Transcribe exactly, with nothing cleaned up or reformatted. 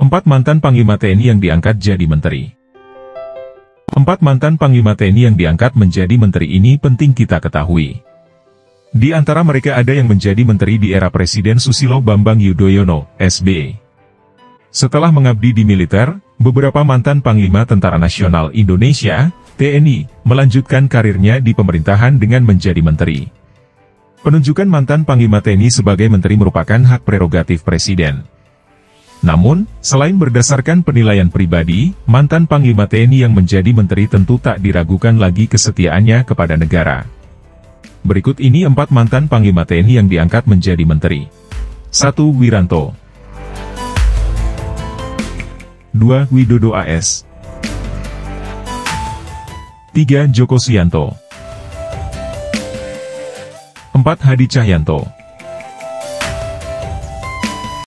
Empat mantan Panglima T N I yang diangkat jadi menteri. Empat mantan Panglima T N I yang diangkat menjadi menteri ini penting kita ketahui. Di antara mereka ada yang menjadi menteri di era Presiden Susilo Bambang Yudhoyono, S B Y. Setelah mengabdi di militer, beberapa mantan Panglima Tentara Nasional Indonesia, T N I, melanjutkan karirnya di pemerintahan dengan menjadi menteri. Penunjukan mantan Panglima T N I sebagai menteri merupakan hak prerogatif Presiden. Namun, selain berdasarkan penilaian pribadi, mantan Panglima T N I yang menjadi menteri tentu tak diragukan lagi kesetiaannya kepada negara. Berikut ini empat mantan Panglima T N I yang diangkat menjadi menteri. satu. Wiranto. dua. Widodo A S. tiga. Joko Suyanto. empat. Hadi Cahyanto.